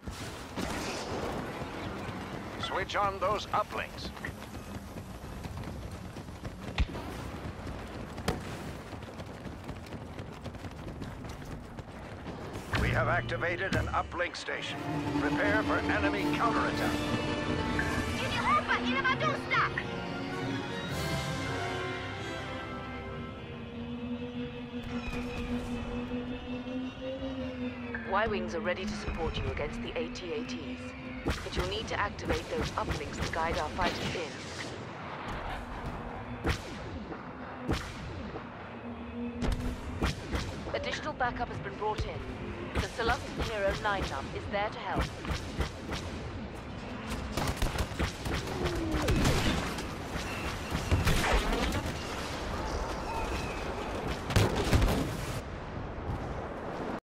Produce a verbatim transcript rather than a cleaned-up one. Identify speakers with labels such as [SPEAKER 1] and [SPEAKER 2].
[SPEAKER 1] Switch on those uplinks. We have activated an uplink station. Prepare for enemy counterattack.
[SPEAKER 2] Y-Wings are ready to support you against the A T A Ts. But you'll need to activate those uplinks to guide our fighters in. Additional backup has been brought in. The Celestin Hero nine num is there to help.